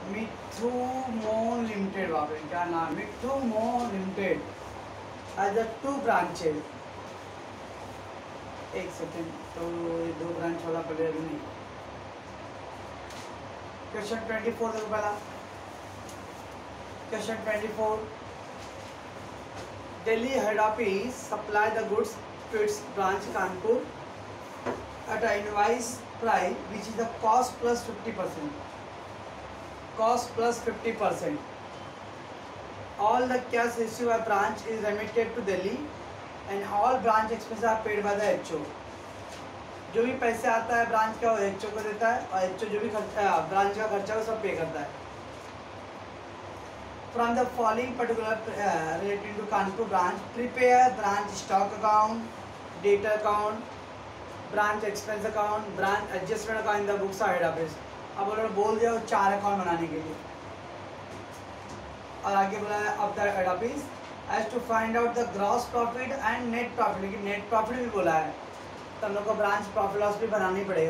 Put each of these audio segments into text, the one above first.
मिथुमोन limited बाबे क्या नाम, मिथुमोन लिमिटेड एज अ 2 ब्रांचेज। एक सेकेंड, तो ये 2 ब्रांच वाला पहले अभी नहीं। क्वेश्चन 24 देखो पहला। Question 24, Delhi head office supply the goods to its branch Kanpur at an invoice price which is the cost plus 50%. Cost plus 50%. All the cash received by branch is remitted to Delhi and all branch expenses are paid by the HO. जो भी पैसे आता है branch का वो HO को देता है और HO जो भी ब्रांच का खर्चा वो सब पे करता है। From the following particular relating to Kanpur branch, prepare branch stock account, data account, branch expense account, branch adjustment account in the books head office. अब उन्होंने बोल दिया 4 अकाउंट बनाने के लिए और आगे बोला है of the head office as to find out the gross profit and net profit. लेकिन नेट प्रॉफिट भी बोला है तो हम लोग को ब्रांच प्रॉफिट लॉस भी बनाना ही पड़ेगा।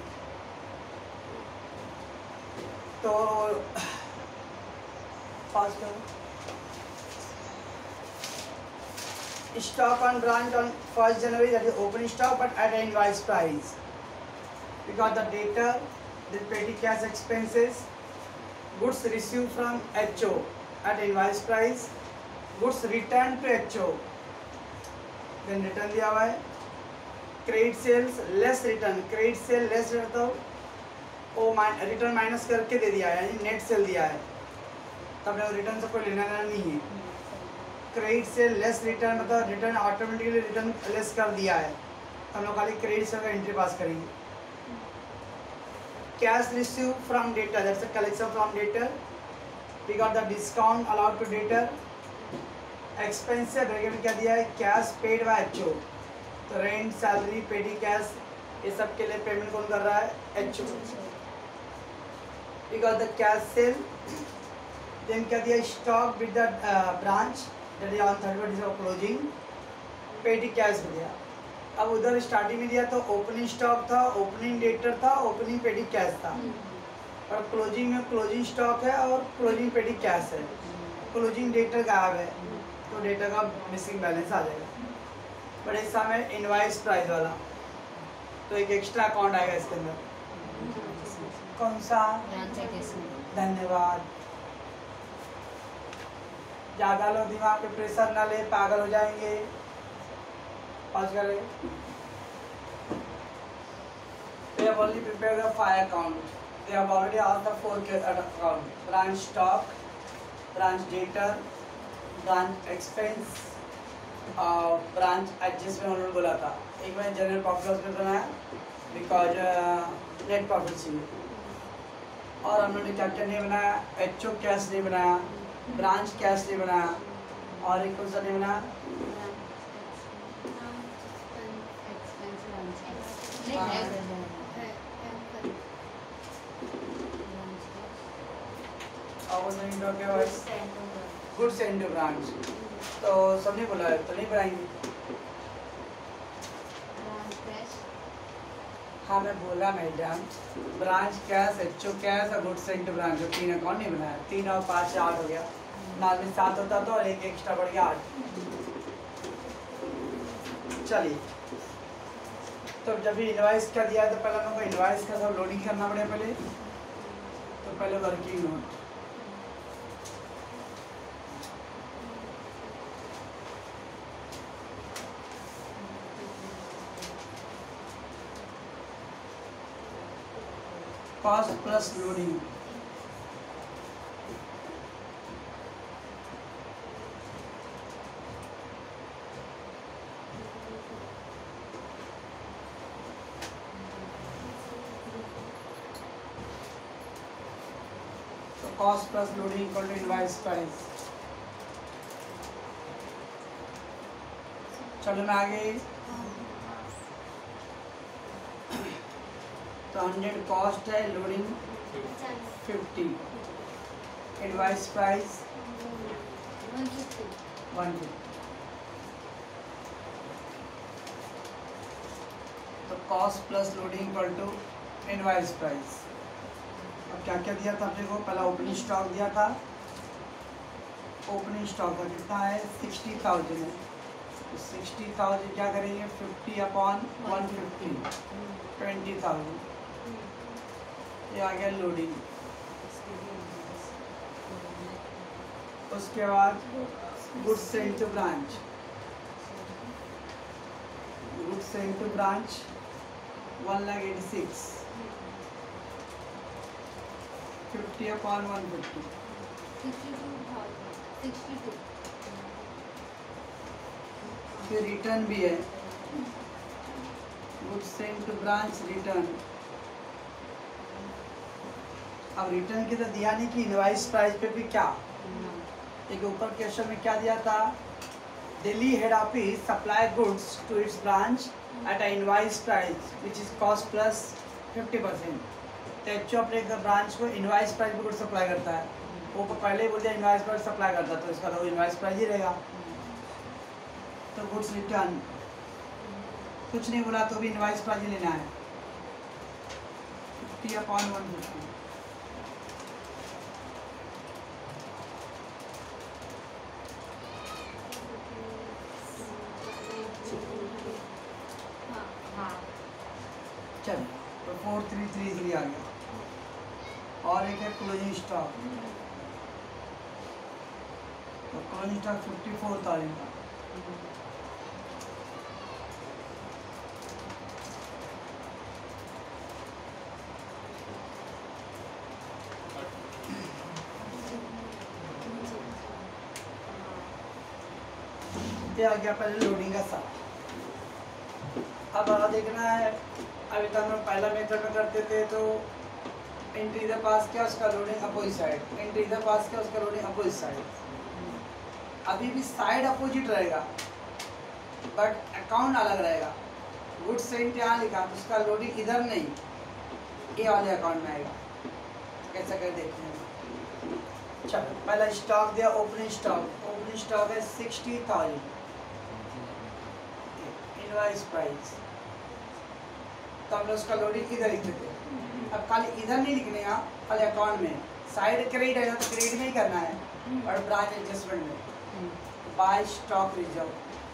तो पास करो। Stock on branch on 1st January, that is opening stock but at an invoice price. We got the data, the petty cash expenses, goods received from HO at invoice price, goods returned to HO, then return दिया हुआ है। Credit sales less return, credit sale less रहता हो वो return minus करके दे दिया है, यानी नेट सेल दिया है, तब रिटर्न से कोई लेना देना नहीं है। क्रेडिट से लेस रिटर्न मतलब रिटर्न ऑटोमेटिकली रिटर्न लेस कर दिया है, हम लोग खाली क्रेडिट से एंट्री पास करेंगे। Cash receive from debtor, that's a collection from debtor. We got the discount allowed to debtor. Expense से ब्रैकेट में क्या दिया है, कैश पेड बाय HO। तो रेंट, सैलरी, पेडी कैश ये सब के लिए पेमेंट कौन कर रहा है, HO। We got the cash sale. Then क्या दिया, stock with the branch that is on 31 of closing, petty cash दिया। अब उधर स्टार्टिंग में दिया तो ओपनिंग स्टॉक था, ओपनिंग डेटर था, ओपनिंग पेडी कैश था, और क्लोजिंग में क्लोजिंग स्टॉक है और क्लोजिंग पेडी कैश है। क्लोजिंग डेटर गायब है तो डेटर का मिसिंग बैलेंस आ जाएगा। बट इस समय इनवाइस प्राइस वाला तो एक एक्स्ट्रा अकाउंट आएगा इसके अंदर। कौन सा, धन्यवाद। ज़्यादा लोग दिमाग पे प्रेशर ना ले, पागल हो जाएंगे। पास करें। They have only prepared the 5 account. They have already asked the 4 account. Branch stock, branch debtor, branch expense, branch adjustment उन्होंने बोला था। एक मैंने जनरल प्रॉफिट में बनाया बिकॉज नेट प्रॉफिट चाहिए, और हमने क्या क्या नहीं बनाया, HO कैश नहीं बनाया, ब्रांच कैश नहीं बनाया, और एक कौन सा नहीं बनाया, गुड्स एंड ब्रांच। तो सब नहीं बोला है तो नहीं बनाएंगे। हाँ मैं बोला madam, branch cash, HO cash और गुड्स एंड ब्रांच, जो 3 अकाउंट नहीं बनाया। 3 और 5 8 हो गया, नाल में 7 होता तो और एक एक्स्ट्रा बढ़ गया 8। चलिए, तो जब भी इनवाइस का दिया तो पहले हम लोग को इनवाइस का सब लोडिंग करना पड़ेगा पहले। तो पहले working note, cost plus loading. तो cost plus loading equal to invoice price. चलो मैं आगे, तो 100 कॉस्ट है, लोडिंग 50, इनवाइस प्राइस 150। तो cost plus loading equal to invoice price. अब क्या क्या दिया था अपने को, पहला ओपनिंग स्टॉक दिया था, ओपनिंग स्टॉक का कितना है 60,000 है, तो 60,000 क्या करेंगे 50/150 20,000, ये आ गया लोडिंग। उसके बाद goods send to branch, goods send to branch 1,86,000 50/150 62 फिर रिटर्न भी है, goods send to branch return. अब रिटर्न की तो दिया नहीं कि इनवाइस प्राइस पे भी क्या, एक ऊपर क्वेश्चन में क्या दिया था, Delhi head office supply goods to its branch at a invoice price which is cost plus 50%। तो एक्चुअली अपने ब्रांच को इनवाइस प्राइस पे गुड्स सप्लाई करता है, वो पहले ही बोल दिया इनवाइस प्राइस सप्लाई करता है, तो इसका तो इनवाइस प्राइस ही रहेगा। तो गुड्स रिटर्न कुछ नहीं बोला तो भी इनवाइस प्राइस ही लेना है 50/150। चलिए तो 4333 आ गया। और एक है क्लोजिंग स्टॉक, तो क्लोजिंग स्टॉक 54,000 का, ये आ गया पहले लोडिंग का साथ। अब देखना है, अभी तक हम पहला मेथड में करते थे तो एंट्री इधर पास किया, उसका लोडिंग अपोजिट साइड, एंट्री इधर पास किया, उसका लोडिंग अपोजिट साइड। अभी भी साइड अपोजिट रहेगा बट अकाउंट अलग रहेगा। गुड्स सेंट यहाँ लिखा तो उसका लोडिंग इधर नहीं, ये वाले अकाउंट में आएगा। कैसा कर देखते हैं। चलो पहला स्टॉक दिया, ओपनिंग स्टॉक, ओपनिंग स्टॉक है 60,000 इनवाइस प्राइस, तो हमने उसका लोडिंग इधर लिखते थे। अब खाली इधर नहीं लिखने का, खाली अकाउंट में साइड क्रेडिट है ना तो क्रेडिट में ही करना है, और ब्रांच एडजस्टमेंट में by stock reserve,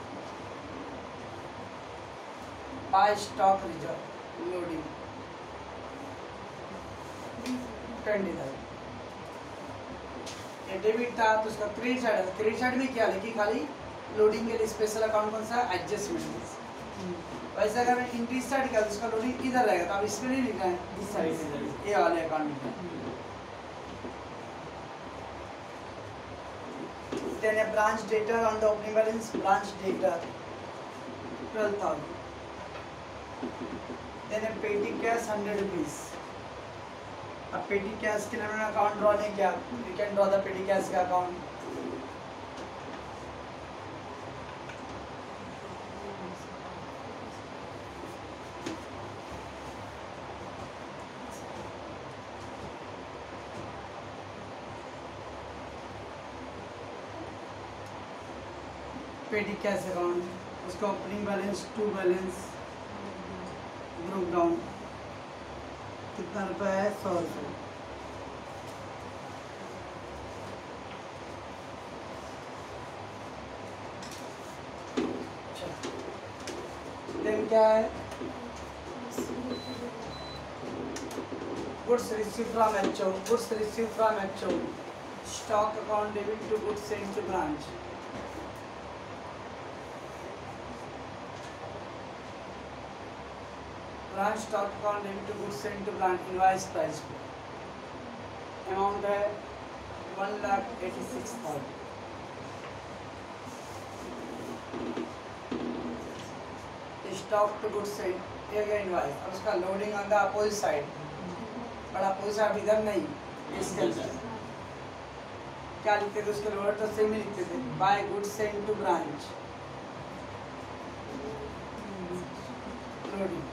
by stock reserve loading 20,000। ये डेबिट था तो उसका क्रेडिट साइड है, क्रेडिट साइड में क्या लिखी, खाली लोडिंग के लिए स्पेशल अकाउंट कौन सा, एडजस्टमेंट। वैसे अगर मैं इंक्रीज साइड किया तो उसका लोडिंग इधर रहेगा, तो अब इसमें नहीं लिखना है, इस साइड से ये वाले अकाउंट में। Then a branch debtor on the opening balance, branch debtor 12,000. Then a petty cash 100 rupees. अब petty cash के लिए मैंने अकाउंट ड्रॉ नहीं किया, you can draw the petty cash का अकाउंट। पेटी कैश अकाउंट, उसका opening balance to balance group down कितना रुपया है 100 रुपये। देन क्या है, goods receive from HO, goods receive from HO, stock account debit to goods sent to branch. Branch stock account debit to goods sent to branch invoice price पे amount है 1,86,000। Stock to goods Saint ये गया invoice, और उसका loading on the opposite side, but opposite side इधर नहीं, इसके अंदर क्या लिखते थे, उसके लोअर तो सेम ही लिखते थे, by goods sent to branch loading.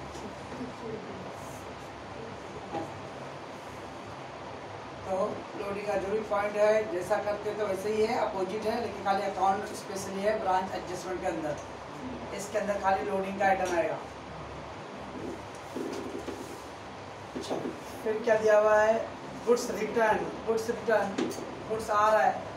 तो लोडिंग का जो भी पॉइंट है जैसा करते तो वैसे ही है, अपोजिट है, लेकिन खाली अकाउंट स्पेशली है ब्रांच एडजस्टमेंट के अंदर, इसके अंदर खाली लोडिंग का आइटम आएगा। फिर क्या दिया हुआ है, गुड्स रिटर्न, गुड्स आ रहा है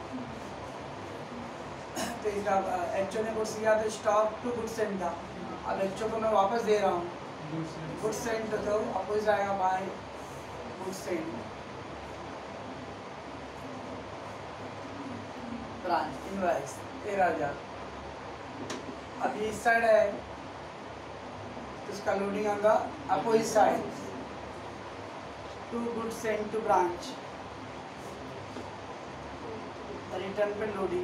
तो इसका एचओ ने गुड्स लिया तो स्टॉक टू गुड्स सेंड था, अब एचओ को मैं वापस दे रहा हूँ गुड्स सेंड, तो अपोजिट आएगा by goods send branch invoice 13,000। अब ये इस साइड है तो इसका लोडिंग होगा opposite side to goods send to branch, return पे लोडिंग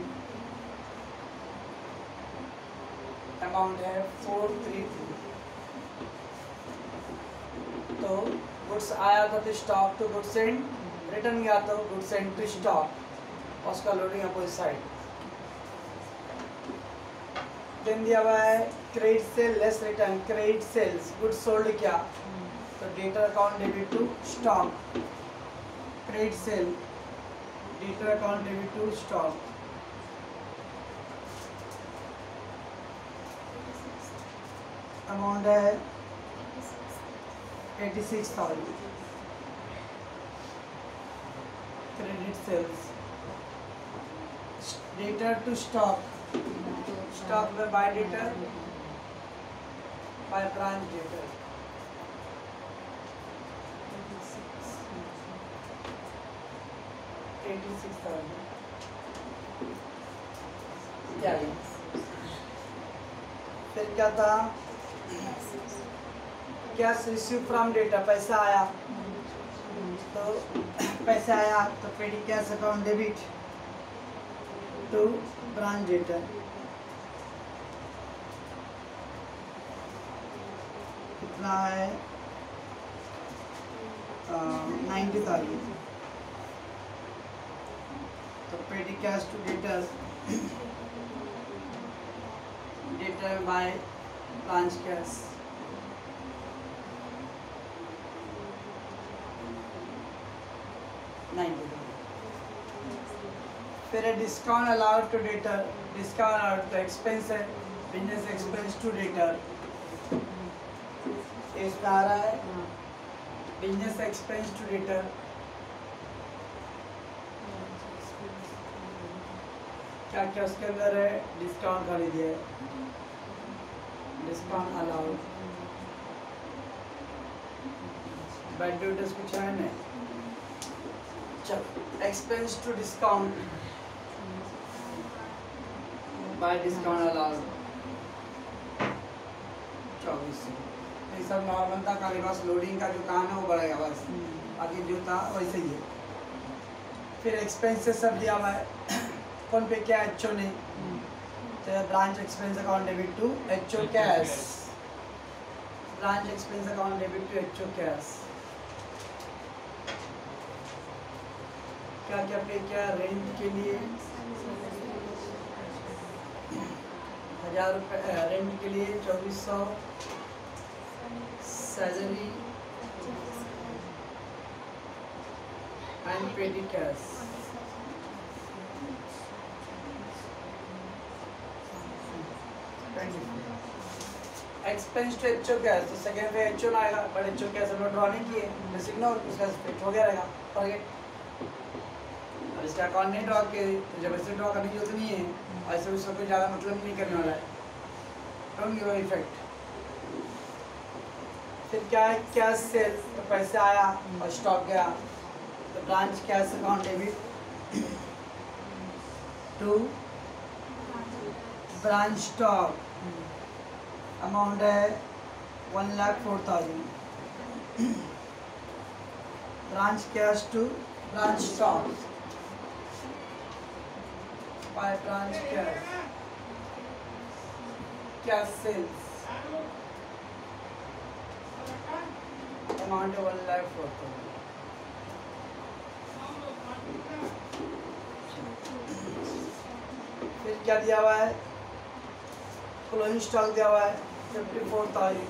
अमाउंट है 432। तो गुड्स आया था तो stock to goods send, return गया तो गुड्स सेंड टू स्टॉक और उसका लोडिंग अपोजिट साइड। देन दिया हुआ है credit sale less return, credit sales goods sold क्या तो debtor account debit to stock, credit sale debtor account debit to stock. Amount है 86,000। Credit sales debtor to stock, stock में by debtor by branch debtor. फिर क्या था, cash receive from data, पैसा आया तो पैसा आया तो petty cash account debit to branch debtor. कितना है 90,000। तो petty cash to debtor, debtor by branch cash. फिर है discount allowed to debtor, discount allowed तो एक्सपेंस है, बिजनेस एक्सपेंस टू डेटर। इसमें आ रहा है बिजनेस एक्सपेंस टू डेटर, क्या क्या उसके अंदर है, डिस्काउंट खाली दिया है, डिस्काउंट अलाउड, बैड ड्यूटीज कुछ है नहीं। चलो expense to discount by discount allowed 24। ये सब नॉर्मल था, खाली बस लोडिंग का जो काम है वो बढ़ेगा बस, बाकी जो था वैसे ही है। फिर एक्सपेंसेस सब दिया हुआ है, कौन पे क्या एचओ ने, तो branch expense account debit to HO cash, branch expense account debit to HO cash. क्या क्या पे क्या, रेंट के लिए 1000 रुपये, रेंट के लिए 2400, salary and petty cash. Expense to HO cash, तो सेकेंड पे एचओ ना आएगा, बट एचओ कैश हम लोग ड्रॉ नहीं किए, बस इग्नोर, उसका फिट हो गया रहेगा, फॉरगेट। अब इसका अकाउंट नहीं ड्रॉ किए तो जब ऐसे ड्रॉ करने की जरूरत नहीं है, ऐसे उसका कोई ज़्यादा मतलब नहीं करने वाला है, डोंट गिव इफेक्ट। फिर क्या है, कैश सेल, तो पैसे आया और स्टॉक गया, तो branch cash account debit to branch stock, amount है 1,04,000। Branch cash to branch stock by branch cash, cash sales amount है 1,04,000। फिर क्या दिया हुआ है, क्लोजिंग स्टॉक दिया हुआ है 54,000।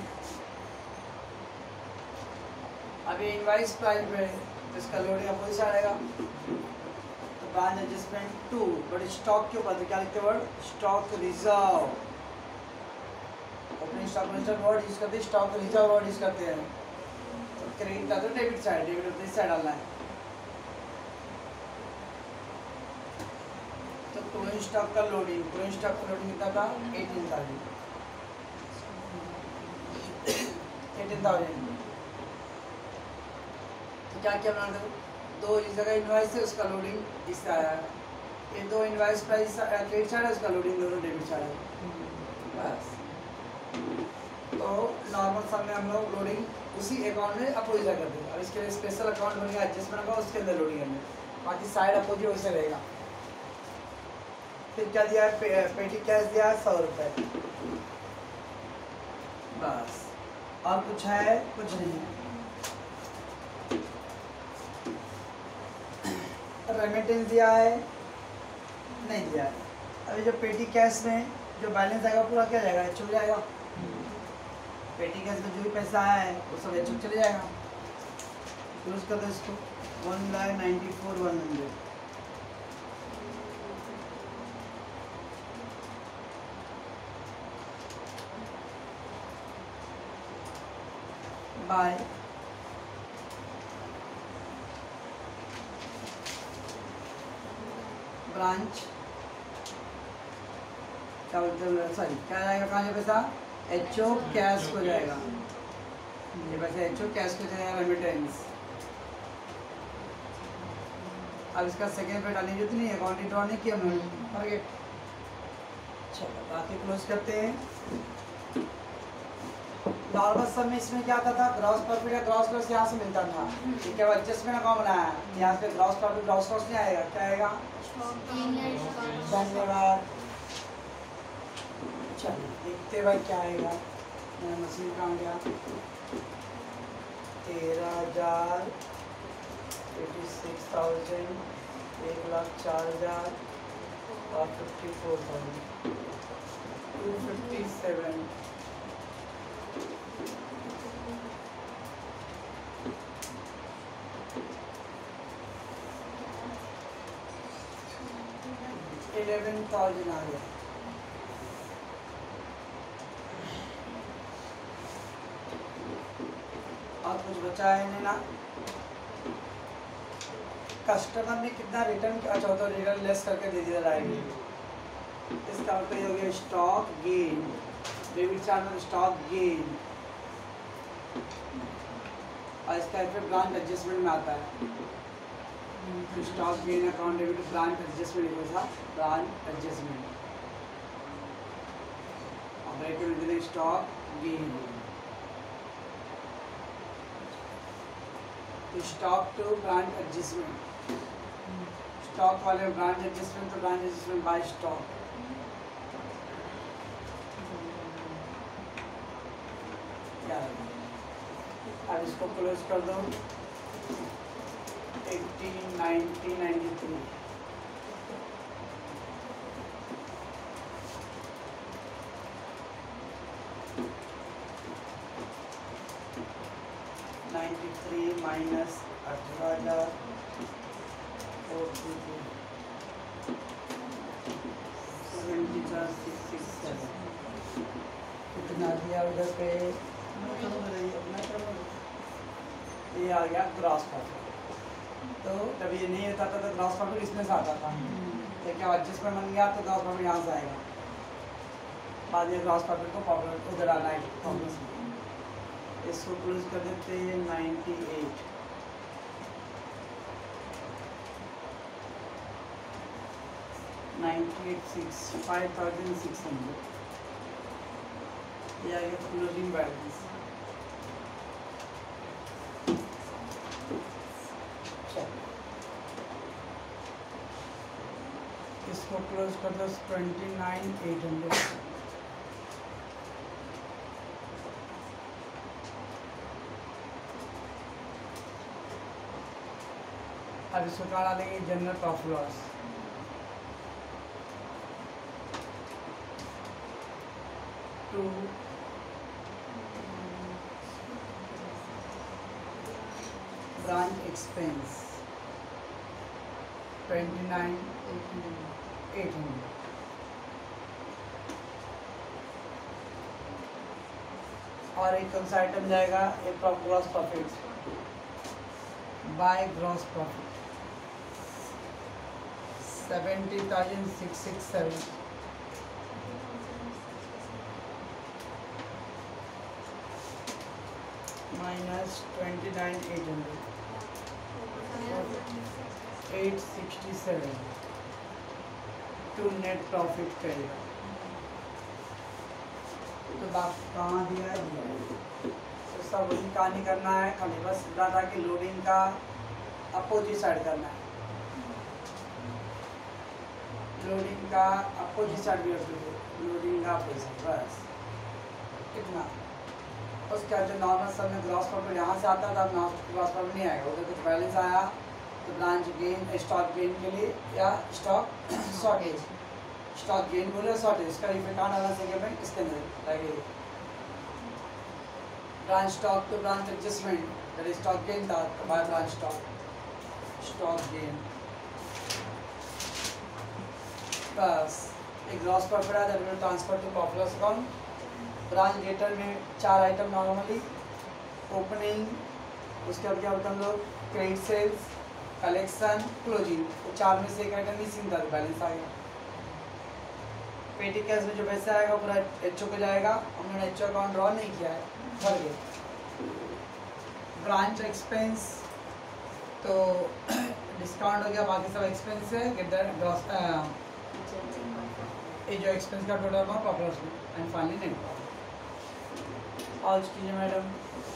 अभी इनवाइस प्राइस पे तो इसका लोडिंग अपोजिट आएगा, तो ब्रांच एडजस्टमेंट 2, बट स्टॉक के ऊपर तो क्या लिखते हैं word, stock reserve. Opening stock reserve word use करते हैं, स्टॉक रिजर्व वर्ड यूज करते हैं। तो क्रेडिट का तो debit side, debit this side डालना है, क्लोजिंग स्टॉक का लोडिंग कितना था 18,000 तो क्या क्या बना दो, दो इस जगह इनवाइस है उसका लोडिंग इस आया, ये दो इनवाइस प्राइस क्रेडिट साइड है उसका लोडिंग दोनों डेबिट साइड है बस। तो नॉर्मल सम में हम लोग लोडिंग उसी अकाउंट में अपोजिट कर देंगे, और इसके लिए स्पेशल अकाउंट बनेगा एडजस्टमेंट का, उसके अंदर लोडिंग करना, बाकी साइड अपोजिट वैसे रहेगा। फिर क्या दिया है, पेटी कैश दिया है 100 रुपये बस, और कुछ है कुछ नहीं है। रेमिटेंस दिया है नहीं दिया है। अभी जो पेटी कैश में जो बैलेंस आएगा पूरा क्या जाएगा, छुप जाएगा। पेटी कैश में जो भी पैसा आया है वो सब छुप चले जाएगा। क्लोज कर दो इसको 1,94,100 बाय। ब्रांच क्या बोलते हैं, सॉरी क्या जाएगा, कहाँ जो पैसा एचओ कैश को जाएगा, ये पैसा एचओ कैश को जाएगा रेमिटेंस। अब इसका सेकेंड पे डालने की जरूरत नहीं है, अकाउंटिंग ड्रॉ नहीं किया हमने, टारगेट। चलो बाकी क्लोज करते हैं। नॉर्मल सब में इसमें क्या आता था, ग्रॉस प्रॉफिट या ग्रॉस लॉस यहाँ से मिलता था, ठीक है। एडजस्टमेंट अकाउंट बनाया, यहाँ पे ग्रॉस प्रॉफिट ग्रॉस लॉस नहीं आएगा, क्या आएगा, धन्यवाद। चलिए देखते भाई क्या आएगा, मेरा मशीन कहाँ गया, 13,000, 86,000, 1,04,000 और 54,000, 257। $11,000 आ गया। और कुछ बचा है नहीं ना। कस्टमर ने कितना रिटर्न, अच्छा तो रिटर्न लेस करके दे दिया राइट। इसका मतलब हो गया स्टॉक गेन, डेबिट साइड में स्टॉक गेन, और इसका इफेक्ट ब्रांच एडजस्टमेंट में आता है। तो stock gain account debit branch adjustment था, ब्रांच एडजस्टमेंट और stock gain, stock to branch adjustment, stock वाले ब्रांच एडजस्टमेंट तो ब्रांच एडजस्टमेंट बाय स्टॉक। अब इसको क्लोज कर दो 18, 90, 93। माइनस 18,000 कितना दिया उधर पे, ये आ गया ग्रॉस प्रॉफिट। तो जब ये नहीं होता था तो ग्रॉस प्रॉफिट इसमें से आता था, लेकिन अब एडजस्टमेंट बन गया तो ग्रॉस प्रॉफिट यहाँ से आएगा। बाद में ग्रॉस प्रॉफिट को प्रॉफिट उधर आना है प्रॉफिट में। इसको क्लोज कर देते हैं 98, 5,600। ये आ गया क्लोजिंग बैलेंस। इसको क्लोज कर दो 29,800। अब इसको क्या डालेंगे, general profit loss. To branch expense 29,800। और एक कौन सा आइटम जाएगा, एक gross profit by gross profit 70,667 minus 29,800 867 to net profit करेगा। तो बात कहाँ दिया है, तो सब वही कहानी करना है, खाली बस डाटा की लोडिंग का अपोजिट साइड करना है, लोडिंग का अपोजिट साइड भी लोडिंग का अपोजिट, बस इतना। उसके बाद जो नॉर्मल सब में ग्रॉस प्रॉफिट यहाँ से आता था, अब ग्रॉस प्रॉफिट नहीं आएगा, उधर कुछ बैलेंस आया तो ब्रांच गेन स्टॉक गेन के लिए या स्टॉक शॉर्टेज, स्टॉक गेन बोले शॉर्टेज, इसका इफेक्ट आना वाला सेगमेंट इसके अंदर लगेगा। ब्रांच स्टॉक तो branch adjustment that is stock gain था, तो बाय ब्रांच स्टॉक गेन, बस एक ग्रॉस प्रॉफिट है that will transfer to profit loss account. Branch debtor में 4 आइटम नॉर्मली, ओपनिंग, उसके बाद क्या होता है हम लोग क्रेडिट सेल्स, कलेक्शन, क्लोजिंग, तो 4 में से एक आइटम मिसिंग था, बैलेंस आ गया। पेटी कैश में जो पैसा आएगा पूरा एचओ को जाएगा, हमने एचओ अकाउंट ड्रॉ नहीं किया है, भर गए। ब्रांच एक्सपेंस तो डिस्काउंट हो गया, बाकी सब एक्सपेंस है, गेट दैट ग्रॉस ये जो एक्सपेंस का total amount profit and finally net profit. All कीजिए मैडम।